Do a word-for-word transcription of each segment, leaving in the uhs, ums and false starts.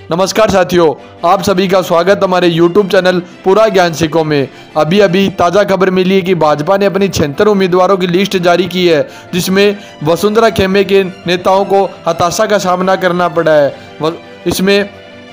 नमस्कार साथियों, आप सभी का स्वागत हमारे यूट्यूब चैनल पूरा ज्ञान सिखों में। अभी अभी ताज़ा खबर मिली है कि भाजपा ने अपनी छिहत्तर उम्मीदवारों की लिस्ट जारी की है, जिसमें वसुंधरा खेमे के नेताओं को हताशा का सामना करना पड़ा है। इसमें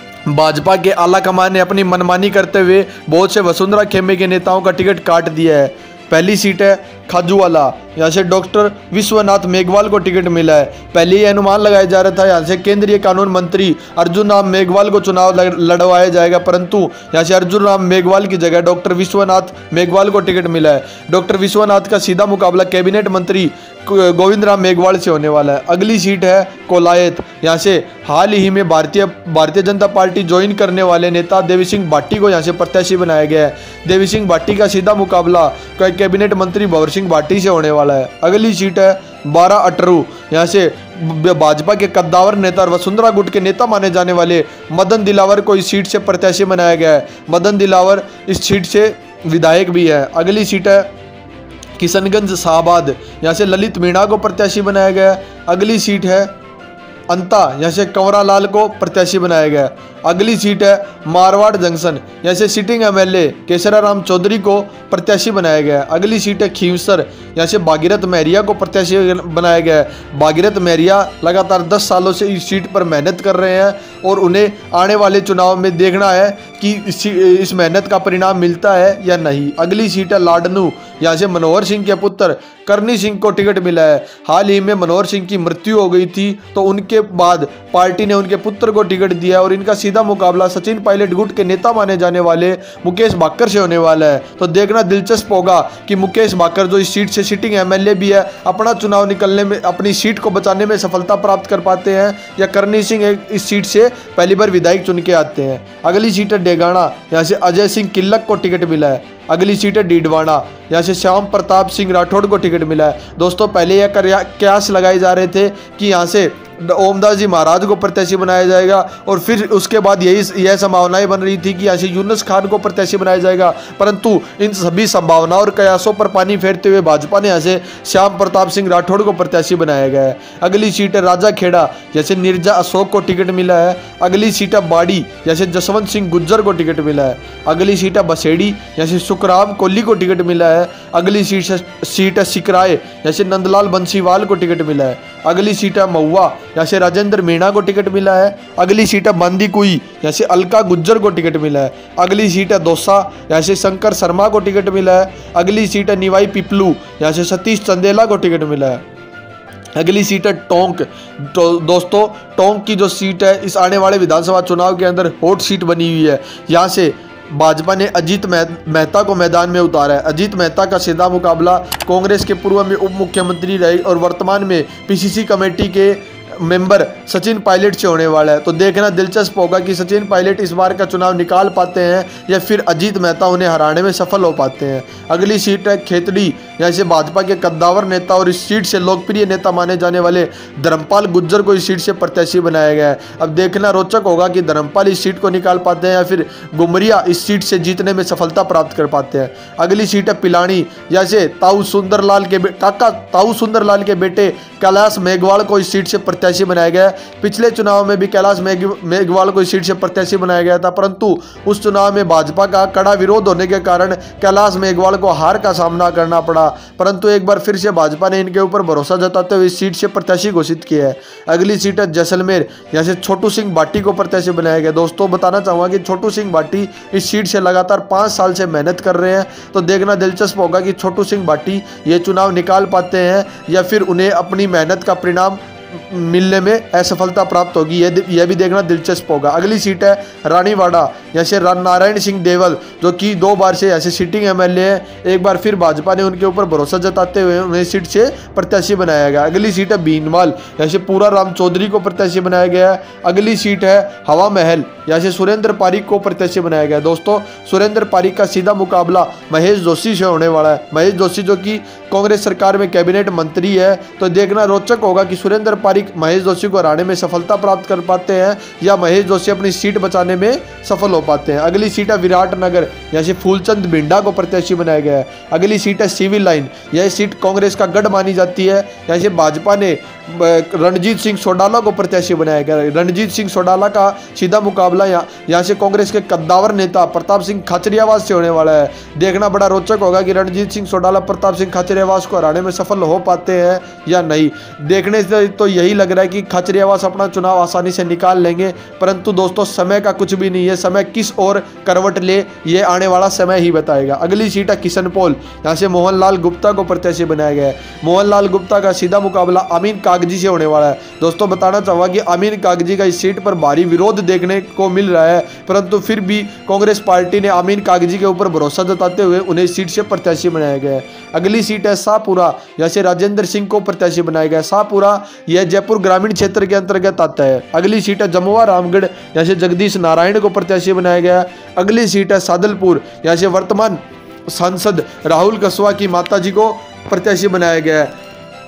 भाजपा के आला कमान ने अपनी मनमानी करते हुए बहुत से वसुंधरा खेमे के नेताओं का टिकट काट दिया है। पहली सीट है खाजूवाला, यहाँ से डॉक्टर विश्वनाथ मेघवाल को टिकट मिला है। पहले ये अनुमान लगाया जा रहा था यहाँ से केंद्रीय कानून मंत्री अर्जुन राम मेघवाल को चुनाव लड़वाया जाएगा, परंतु यहाँ से अर्जुन राम मेघवाल की जगह डॉक्टर विश्वनाथ मेघवाल को टिकट मिला है। डॉक्टर विश्वनाथ का सीधा मुकाबला कैबिनेट मंत्री गोविंद राम मेघवाल से होने वाला है। अगली सीट है कोलायत, यहाँ से हाल ही में भारतीय भारतीय जनता पार्टी ज्वाइन करने वाले नेता देवी सिंह भाटी को यहाँ से प्रत्याशी बनाया गया है। देवी सिंह भाटी का सीधा मुकाबला कैबिनेट मंत्री भंवर सिंह भाटी से होने वाला है। अगली सीट है बारह अटरू, यहाँ से भाजपा के कद्दावर नेता और वसुंधरा गुट के नेता माने जाने वाले मदन दिलावर को इस सीट से प्रत्याशी बनाया गया है। मदन दिलावर इस सीट से विधायक भी है। अगली सीट है किशनगंज शाहबाद, यहाँ से ललित मीणा को प्रत्याशी बनाया गया है। अगली सीट है अंता, यहाँ से कंवरा लाल को प्रत्याशी बनाया गया। अगली सीट है मारवाड़ जंक्शन, यहाँ से सिटिंग एमएलए केसरा राम चौधरी को प्रत्याशी बनाया गया। अगली सीट है खींवसर, यहाँ से भागीरथ महरिया को प्रत्याशी बनाया गया है। भागीरथ महरिया लगातार दस सालों से इस सीट पर मेहनत कर रहे हैं और उन्हें आने वाले चुनाव में देखना है कि इस, इस मेहनत का परिणाम मिलता है या नहीं। अगली सीट है लाडनू, यहाँ से मनोहर सिंह के पुत्र करनी सिंह को टिकट मिला है। हाल ही में मनोहर सिंह की मृत्यु हो गई थी, तो उनके बाद पार्टी ने उनके पुत्र को टिकट दिया और इनका सीधा मुकाबला सचिन पायलट गुट के नेता माने जाने वाले मुकेश भाकर से होने वाला है। तो देखना दिलचस्प होगा कि मुकेश भाकर जो इस सीट से सिटिंग एमएलए भी है, अपना चुनाव निकलने में अपनी सीट को बचाने में सफलता प्राप्त कर पाते हैं या करनी सिंह इस सीट से पहली बार विधायक चुन के आते हैं। अगली सीट है डेगाना, यहाँ से अजय सिंह किल्लक को टिकट मिला है। अगली सीट है डीडवाना, यहाँ से श्याम प्रताप सिंह राठौड़ को टिकट मिला है। दोस्तों, पहले यह कयास लगाए जा रहे थे कि यहाँ से ओमदास जी महाराज को प्रत्याशी बनाया जाएगा और फिर उसके बाद यही यह संभावनाएं बन रही थी कि यहाँ से यूनुस खान को प्रत्याशी बनाया जाएगा, परंतु इन सभी संभावनाओं और कयासों पर पानी फेरते हुए भाजपा ने यहाँ से श्याम प्रताप सिंह राठौड़ को प्रत्याशी बनाया गया है। अगली सीट है राजा खेड़ा, जैसे निर्जा अशोक को टिकट मिला है। अगली सीट है बाड़ी, जैसे जसवंत सिंह गुज्जर को टिकट मिला है। अगली सीट है बसेड़ी, जैसे सुखराम कोहली को टिकट मिला है। अगली सीट सीट है सिकराय, जैसे नंदलाल बंसीवाल को टिकट मिला है। अगली सीट है महुआ, यहाँ से राजेंद्र मीणा को टिकट मिला है। अगली सीट है बांदीकुई, यहाँ से अलका गुज्जर को टिकट मिला है। अगली सीट है दौसा, यहाँ से शंकर शर्मा को टिकट मिला है। अगली सीट है निवाई पिपलू, यहाँ से सतीश चंदेला को टिकट मिला है। अगली सीट है टोंक। तो दोस्तों, टोंक की जो सीट है इस आने वाले विधानसभा चुनाव के अंदर हॉट सीट बनी हुई है। यहाँ से भाजपा ने अजीत मेहता को मैदान में उतारा है। अजीत मेहता का सीधा मुकाबला कांग्रेस के पूर्व में उप मुख्यमंत्री रहे और वर्तमान में पीसीसी कमेटी के मेंबर सचिन पायलट से होने वाला है। तो देखना दिलचस्प होगा कि सचिन पायलट इस बार का चुनाव निकाल पाते हैं या फिर अजीत मेहता उन्हें हराने में सफल हो पाते हैं। अगली सीट है खेतड़ी, यहाँ से भाजपा के कद्दावर नेता और इस सीट से लोकप्रिय नेता माने जाने वाले धर्मपाल गुज्जर को इस सीट से प्रत्याशी बनाया गया है। अब देखना रोचक होगा कि धर्मपाल इस सीट को निकाल पाते हैं या फिर गुमरिया इस सीट से जीतने में सफलता प्राप्त कर पाते हैं। अगली सीट है पिलानी, यहाँ से ताऊ सुंदरलाल के काका ताऊ सुंदरलाल के बेटे कैलाश मेघवाल को इस सीट से प्रत्याशी बनाया गया। पिछले चुनाव में भी कैलाश मेघवाल को इस सीट से प्रत्याशी बनाया गया था, परंतु उस चुनाव में भाजपा का कड़ा विरोध होने के कारण कैलाश मेघवाल को हार का सामना करना पड़ा, परंतु एक बार फिर से भाजपा ने इनके ऊपर भरोसा जताते हुए इस सीट से प्रत्याशी घोषित किया है। अगली सीट है जैसलमेर, यहाँ से छोटू सिंह भाटी को प्रत्याशी बनाया गया। दोस्तों, बताना चाहूँगा कि छोटू सिंह भाटी इस सीट से लगातार पाँच साल से मेहनत कर रहे हैं, तो देखना दिलचस्प होगा कि छोटू सिंह भाटी ये चुनाव निकाल पाते हैं या फिर उन्हें अपनी मेहनत का परिणाम मिलने में असफलता प्राप्त होगी, यह यह भी देखना दिलचस्प होगा। अगली सीट है रानीवाड़ा, यहाँ से नारायण सिंह देवल जो कि दो बार से ऐसे सिटिंग एमएलए हैं, एक बार फिर भाजपा ने उनके ऊपर भरोसा जताते हुए उन्हें सीट से प्रत्याशी बनाया गया। अगली सीट है भीनमाल, यहाँ से पूरा राम चौधरी को प्रत्याशी बनाया गया है। अगली सीट है हवा महल, यहाँ से सुरेंद्र पारिक को प्रत्याशी बनाया गया। दोस्तों, सुरेंद्र पारिक का सीधा मुकाबला महेश जोशी से होने वाला है। महेश जोशी जो कि कांग्रेस सरकार में कैबिनेट मंत्री है, तो देखना रोचक होगा कि सुरेंद्र पारिक महेश जोशी को हराने में सफलता प्राप्त कर पाते हैं या महेश जोशी अपनी सीट बचाने में सफल हो पाते हैं। अगली सीट है विराटनगर, यहाँ से फूलचंद बिंडा को प्रत्याशी बनाया गया है। अगली सीट है सिविल लाइन, यह सीट कांग्रेस का गढ़ मानी जाती है। यहाँ से भाजपा ने रणजीत सिंह सोडाला को प्रत्याशी बनाया गया। रणजीत सिंह सोडाला का सीधा मुकाबला यहाँ यहाँ से कांग्रेस के कद्दावर नेता प्रताप सिंह खाचरियावास से होने वाला है। देखना बड़ा रोचक होगा कि रणजीत सिंह सोडाला प्रताप सिंह खाचरियावास को हराने में सफल हो पाते हैं या नहीं। देखने से तो यही लग रहा है कि खाचरियावास अपना चुनाव आसानी से निकाल लेंगे, परंतु दोस्तों समय का कुछ भी नहीं है। समय किस ओर करवट ले ये आने वाला समय ही बताएगा। अगली सीट है किशनपोल, यहाँ से मोहनलाल गुप्ता को प्रत्याशी बनाया गया है। मोहनलाल गुप्ता का सीधा मुकाबला अमीन कागजी से होने वाला है। दोस्तों बताना चाहूँगा कि अमीन कागजी का इस सीट पर भारी विरोध देखने को मिल रहा है, परंतु फिर भी कांग्रेस पार्टी ने अमीन कागजी के ऊपर भरोसा जताते हुए उन्हें इस सीट से प्रत्याशी बनाया गया है। अगली सीट है शाहपुरा, यहाँ से राजेंद्र सिंह को प्रत्याशी बनाया गया है। शाहपुरा यह जयपुर ग्रामीण क्षेत्र के अंतर्गत आता है। अगली सीट है जमुआ रामगढ़, यहाँ से जगदीश नारायण को प्रत्याशी बनाया गया है। अगली सीट है सादलपुर, यहाँ से वर्तमान सांसद राहुल कसवा की माताजी को प्रत्याशी बनाया गया है।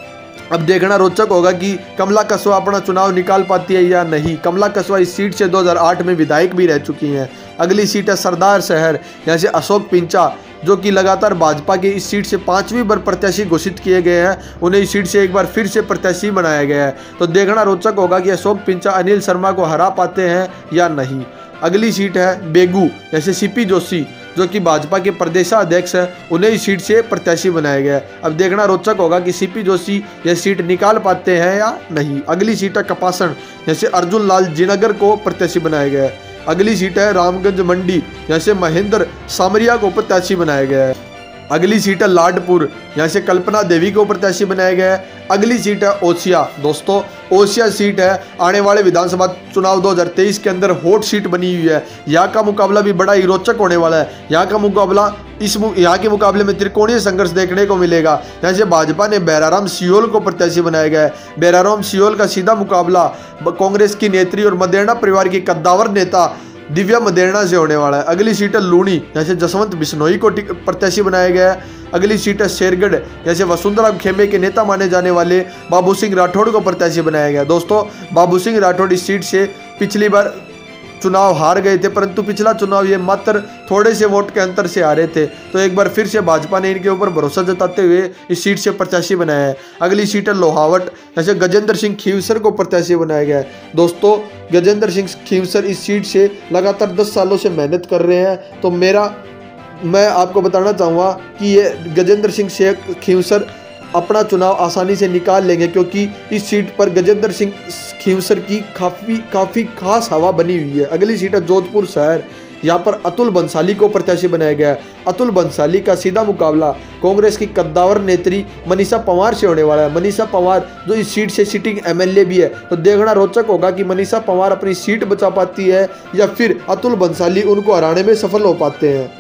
अब देखना रोचक होगा कि कमला कसवा अपना चुनाव निकाल पाती है या नहीं। कमला कसवा इस सीट से दो हज़ार आठ में विधायक भी रह चुकी हैं। अगली सीट है सरदार शहर, यहाँ से अशोक पिंचा जो कि लगातार भाजपा की इस सीट से पांचवी बार प्रत्याशी घोषित किए गए हैं, उन्हें इस सीट से एक बार फिर से प्रत्याशी बनाया गया है। तो देखना रोचक होगा कि अशोक पिंचा अनिल शर्मा को हरा पाते हैं या नहीं। अगली सीट है बेगू, जैसे सीपी जोशी जो कि भाजपा के प्रदेशाध्यक्ष हैं, उन्हें इस सीट से प्रत्याशी बनाया गया है। अब देखना रोचक होगा कि सीपी जोशी यह सीट निकाल पाते हैं या नहीं। अगली सीट है कपासन, जैसे अर्जुन लाल जिनगर को प्रत्याशी बनाया गया है। अगली सीट है रामगंज मंडी, जैसे महेंद्र सामरिया को प्रत्याशी बनाया गया है। अगली सीट है लाडपुर, यहाँ से कल्पना देवी को प्रत्याशी बनाया गया है। अगली सीट है ओसिया। दोस्तों ओसिया सीट है आने वाले विधानसभा चुनाव दो हज़ार तेईस के अंदर हॉट सीट बनी हुई है। यहाँ का मुकाबला भी बड़ा ही रोचक होने वाला है। यहाँ का मुकाबला इस यहाँ के मुकाबले में त्रिकोणीय संघर्ष देखने को मिलेगा। यहाँ से भाजपा ने बैराराम सियोल को प्रत्याशी बनाया गया है। बैराराम सियोल का सीधा मुकाबला कांग्रेस की नेत्री और मदेरणा परिवार की कद्दावर नेता दिव्या मदेरणा से होने वाला है। अगली सीट है लूणी, जैसे जसवंत बिश्नोई को प्रत्याशी बनाया गया है। अगली सीट है शेरगढ़, जैसे वसुंधरा खेमे के नेता माने जाने वाले बाबू सिंह राठौड़ को प्रत्याशी बनाया गया। दोस्तों बाबू सिंह राठौड़ इस सीट से पिछली बार चुनाव हार गए थे, परंतु पिछला चुनाव ये मात्र थोड़े से वोट के अंतर से हारे थे। तो एक बार फिर से भाजपा ने इनके ऊपर भरोसा जताते हुए इस सीट से प्रत्याशी बनाया है। अगली सीट है लोहावट, जैसे गजेंद्र सिंह खींवसर को प्रत्याशी बनाया गया है। दोस्तों गजेंद्र सिंह खींवसर इस सीट से लगातार दस सालों से मेहनत कर रहे हैं। तो मेरा मैं आपको बताना चाहूँगा कि ये गजेंद्र सिंह शेख खींवसर अपना चुनाव आसानी से निकाल लेंगे, क्योंकि इस सीट पर गजेंद्र सिंह खींवसर की काफ़ी काफ़ी खास हवा बनी हुई है। अगली सीट है जोधपुर शहर, यहाँ पर अतुल बंसाली को प्रत्याशी बनाया गया है। अतुल बंसाली का सीधा मुकाबला कांग्रेस की कद्दावर नेत्री मनीषा पंवार से होने वाला है। मनीषा पंवार जो इस सीट से सिटिंग एमएलए भी है। तो देखना रोचक होगा कि मनीषा पंवार अपनी सीट बचा पाती है या फिर अतुल बंसाली उनको हराने में सफल हो पाते हैं।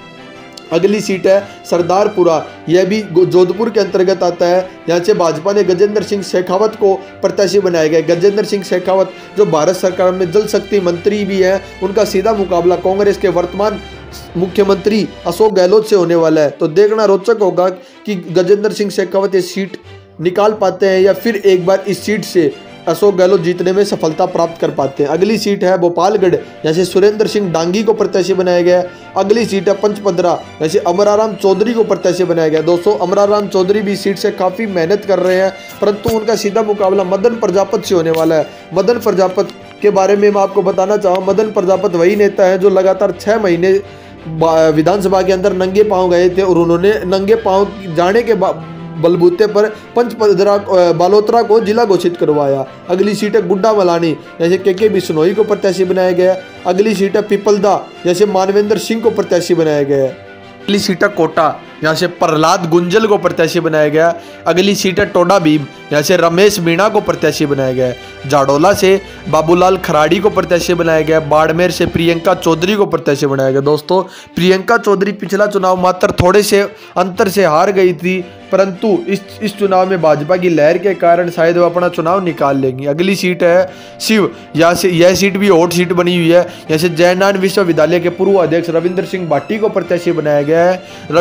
अगली सीट है सरदारपुरा, यह भी जोधपुर के अंतर्गत आता है। यहाँ से भाजपा ने गजेंद्र सिंह शेखावत को प्रत्याशी बनाया गया। गजेंद्र सिंह शेखावत जो भारत सरकार में जल शक्ति मंत्री भी हैं, उनका सीधा मुकाबला कांग्रेस के वर्तमान मुख्यमंत्री अशोक गहलोत से होने वाला है। तो देखना रोचक होगा कि गजेंद्र सिंह शेखावत ये सीट निकाल पाते हैं या फिर एक बार इस सीट से अशोक गहलोत जीतने में सफलता प्राप्त कर पाते हैं। अगली सीट है भोपालगढ़, जैसे सुरेंद्र सिंह डांगी को प्रत्याशी बनाया गया है। अगली सीट है पंचपदरा, जैसे अमराराम चौधरी को प्रत्याशी बनाया गया। दोस्तों अमराराम चौधरी भी सीट से काफ़ी मेहनत कर रहे हैं, परंतु उनका सीधा मुकाबला मदन प्रजापत से होने वाला है। मदन प्रजापत के बारे में मैं आपको बताना चाहूँ, मदन प्रजापत वही नेता है जो लगातार छः महीने विधानसभा के अंदर नंगे पाँव गए थे और उन्होंने नंगे पाँव जाने के बाद बलबूते पर पंचपदरा बालोतरा को जिला घोषित करवाया। अगली सीट है गुड्डा मलानी, जैसे के के बिश्नोई को प्रत्याशी बनाया गया। अगली सीट है पिपलदा, जैसे मानवेंद्र सिंह को प्रत्याशी बनाया गया। अगली सीट है कोटा, यहाँ से प्रहलाद गुंजल को प्रत्याशी बनाया गया। अगली सीट है टोडा भीम, यहाँ से रमेश मीणा को प्रत्याशी बनाया गया है। जाडोला से बाबूलाल खराड़ी को प्रत्याशी बनाया गया। बाड़मेर से प्रियंका चौधरी को प्रत्याशी बनाया गया। दोस्तों प्रियंका चौधरी पिछला चुनाव मात्र थोड़े से अंतर से हार गई थी, परंतु इस इस चुनाव में भाजपा की लहर के कारण शायद वो अपना चुनाव निकाल लेंगी। अगली सीट है शिव, यहाँ से यह सीट भी हॉट सीट बनी हुई है। यहाँ से जयनारायण विश्वविद्यालय के पूर्व अध्यक्ष रविंद्र सिंह भाटी को प्रत्याशी बनाया गया है। रविंद्र सिंह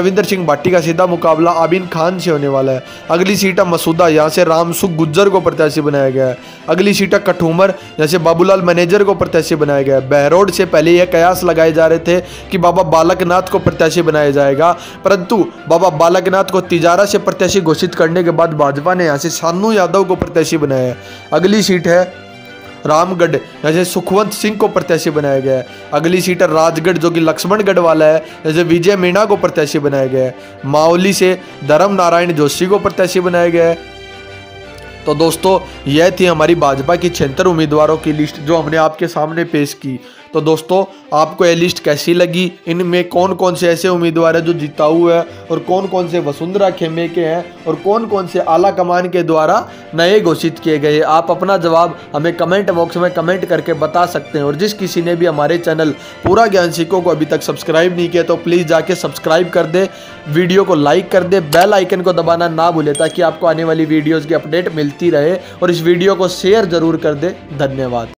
भाटी का सीधा मुकाबला आबिन खान से होने वाला है। अगली सीट है मसूदा, यहाँ से रामसुख गुज्जर को प्रत्याशी बनाया गया है। अगली सीट है कठूमर, यहाँ से बाबूलाल मैनेजर को प्रत्याशी बनाया गया है। बहरोड से पहले यह कयास लगाए जा रहे थे कि बाबा बालकनाथ को प्रत्याशी बनाया जाएगा, परंतु बाबा बालकनाथ को तिजारा से प्रत्याशी घोषित करने के बाद भाजपा ने यहाँ से शानू यादव को प्रत्याशी बनाया है। अगली सीट है रामगढ़, जैसे सुखवंत सिंह को प्रत्याशी बनाया गया है। अगली सीट है राजगढ़ जो कि लक्ष्मणगढ़ वाला है, जैसे विजय मीणा को प्रत्याशी बनाया गया है। मावली से धर्म नारायण जोशी को प्रत्याशी बनाया गया है। तो दोस्तों यह थी हमारी भाजपा की छिहत्तर उम्मीदवारों की लिस्ट जो हमने आपके सामने पेश की। तो दोस्तों आपको यह लिस्ट कैसी लगी, इनमें कौन कौन से ऐसे उम्मीदवार हैं जो जिताऊ है और कौन कौन से वसुंधरा खेमे के हैं और कौन कौन से आला कमान के द्वारा नए घोषित किए गए, आप अपना जवाब हमें कमेंट बॉक्स में कमेंट करके बता सकते हैं। और जिस किसी ने भी हमारे चैनल पूरा ज्ञान सीखो को अभी तक सब्सक्राइब नहीं किया तो प्लीज़ जाके सब्सक्राइब कर दे, वीडियो को लाइक कर दे, बेल आइकन को दबाना ना भूले ताकि आपको आने वाली वीडियोज़ की अपडेट मिलती रहे और इस वीडियो को शेयर ज़रूर कर दे। धन्यवाद।